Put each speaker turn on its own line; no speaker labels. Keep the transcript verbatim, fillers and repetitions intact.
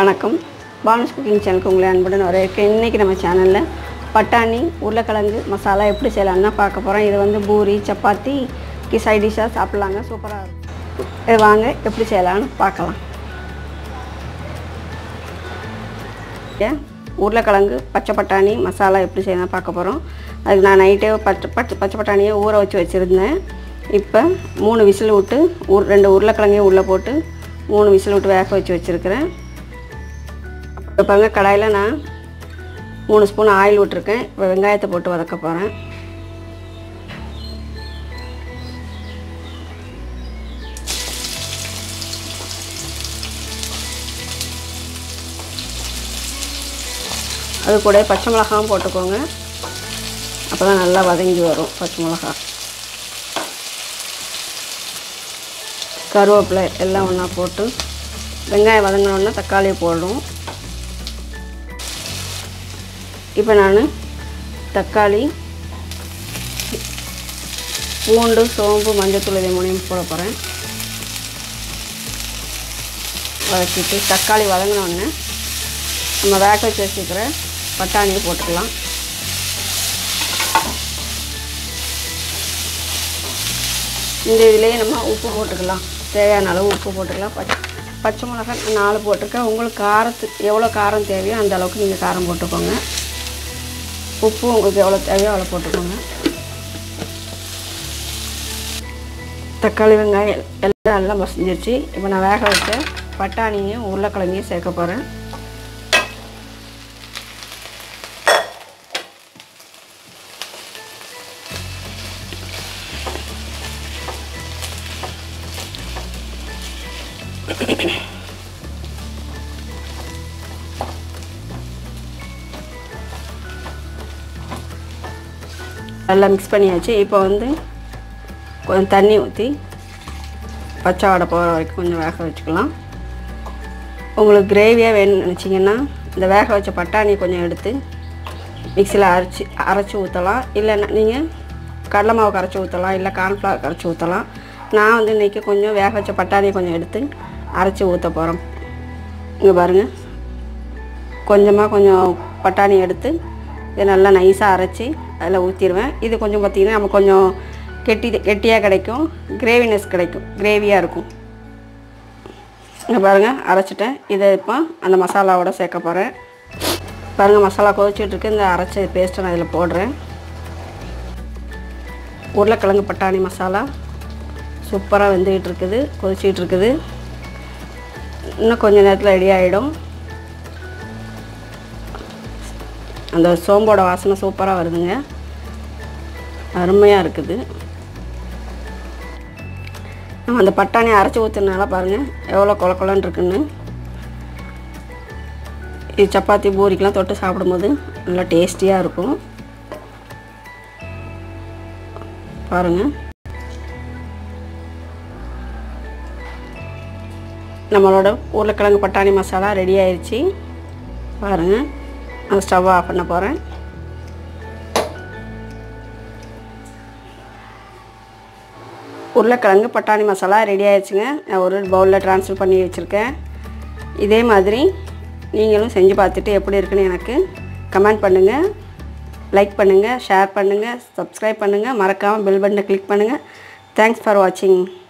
வணக்கம் பானுஸ் குக்கிங் சேனலுக்கு உங்களை அன்புடன் வரவேற்கிறேன். இன்றைக்கி நம்ம சேனலில் பட்டாணி உருளைக்கிழங்கு மசாலா எப்படி செய்யலாம்னு தான் பார்க்க போகிறோம். இது வந்து பூரி சப்பாத்திக்கு சைட் டிஷ்ஷாக சாப்பிட்லாங்க, சூப்பராக இருக்கும். இது வாங்க எப்படி செய்யலான்னு பார்க்கலாம். உருளைக்கிழங்கு பச்சை பட்டாணி மசாலா எப்படி செய்யலாம் பார்க்க போகிறோம். அதுக்கு நான் நைட்டே பச்சை பச்சை பச்சை பட்டாணியை ஊற வச்சு வச்சுருந்தேன். இப்போ மூணு விசில் விட்டு உரு ரெண்டு உருளைக்கிழங்கையும் உள்ளே போட்டு மூணு விசில் விட்டு வேக வச்சு வச்சுருக்கிறேன். இப்போ பாருங்க, கடாயில் நான் மூணு ஸ்பூன் ஆயில் விட்டுருக்கேன். இப்போ வெங்காயத்தை போட்டு வதக்க போகிறேன். அது கூட பச்சை மிளகாவும் போட்டுக்கோங்க, அப்போ தான் நல்லா வதங்கி வரும். பச்சை மிளகா, கருவேப்பிலை எல்லாம் ஒன்றா போட்டு வெங்காயம் வதங்கினோன்னா தக்காளியை போடணும். இப்போ நான் தக்காளி, பூண்டு, சோம்பு, மஞ்சத்தூள் இதை மூணையும் போட போகிறேன். வதக்கிட்டு தக்காளி வதங்கினோடனே நம்ம வேக வச்சு வச்சுக்கிற பட்டாணியை போட்டுக்கலாம். இந்த இதிலேயே நம்ம உப்பு போட்டுக்கலாம், தேவையான அளவு உப்பு போட்டுக்கலாம். பச்சை பச்சை மிளகாய் நாலு போட்டிருக்கேன். உங்களுக்கு காரத்துக்கு எவ்வளோ காரம் தேவையோ அந்த அளவுக்கு நீங்கள் காரம் போட்டுக்கோங்க. உப்பு உங்களுக்கு எவ்வளோ தேவையோ அவ்வளோ போட்டுக்கோங்க. தக்காளி வெங்காயம் எல்லாம் நல்லா மசிஞ்சிருச்சு. இப்போ நான் வேக வச்ச பட்டாணியும் உருளைக்கிழங்கையும் சேர்க்க போகிறேன். நல்லா மிக்ஸ் பண்ணியாச்சு. இப்போ வந்து கொஞ்சம் தண்ணி ஊற்றி பச்சை வாடை போகிற வரைக்கும் கொஞ்சம் வேக வச்சுக்கலாம். உங்களுக்கு கிரேவியாக வேணும்னு நினச்சிங்கன்னா இந்த வேக வச்ச பட்டாணி கொஞ்சம் எடுத்து மிக்சியில் அரைச்சி அரைச்சி ஊற்றலாம். இல்லைன்னா நீங்கள் கடலை மாவு கரைச்சி ஊற்றலாம், இல்லை கார்ன்ஃப்ளவர் கரைச்சி ஊற்றலாம். நான் வந்து இன்றைக்கி கொஞ்சம் வேக வச்ச பட்டாணியை கொஞ்சம் எடுத்து அரைச்சி ஊற்ற போகிறோம். இங்கே பாருங்கள், கொஞ்சமாக கொஞ்சம் பட்டாணி எடுத்து இதை நல்லா நைஸாக அரைச்சி அதில் ஊற்றிடுவேன். இது கொஞ்சம் பார்த்திங்கன்னா நம்ம கொஞ்சம் கெட்டி கெட்டியாக கிடைக்கும், கிரேவினஸ் கிடைக்கும், கிரேவியாக இருக்கும். இங்கே பாருங்கள், அரைச்சிட்டேன். இதை இப்போ அந்த மசாலாவோட சேர்க்க போகிறேன். பாருங்கள், மசாலா கொதிச்சுட்ருக்கு. இந்த அரைச்ச பேஸ்ட்டை நான் இதில் போடுறேன். உருளைக்கிழங்கு பட்டாணி மசாலா சூப்பராக வெந்துக்கிட்டு இருக்குது, கொதிச்சிக்கிட்டு இருக்குது. இன்னும் கொஞ்சம் நேரத்தில் ரெடி ஆகிடும். அந்த சோம்போட வாசனை சூப்பராக வருதுங்க, அருமையாக இருக்குது. நம்ம அந்த பட்டாணியை அரைச்சி ஊற்றுனால பாருங்கள் எவ்வளோ கொல கொலன்னு இருக்குன்னு. இது சப்பாத்தி பூரிக்கெலாம் தொட்டு சாப்பிடும்போது நல்லா டேஸ்டியாக இருக்கும். பாருங்கள், நம்மளோட உருளைக்கிழங்கு பட்டாணி மசாலா ரெடி ஆயிடுச்சு. பாருங்கள், நான் ஸ்டவ் ஆஃப் பண்ண போகிறேன். உருளைக்கிழங்கு பட்டாணி மசாலா ரெடி ஆயிடுச்சுங்க. நான் ஒரு பவுலில் ட்ரான்ஸ்ஃபர் பண்ணி வச்சுருக்கேன். இதே மாதிரி நீங்களும் செஞ்சு பார்த்துட்டு எப்படி இருக்குன்னு எனக்கு கமெண்ட் பண்ணுங்கள், லைக் பண்ணுங்கள், ஷேர் பண்ணுங்கள், சப்ஸ்கிரைப் பண்ணுங்கள், மறக்காமல் பெல் பட்டனை கிளிக் பண்ணுங்கள். தேங்க்ஸ் ஃபார் வாட்சிங்.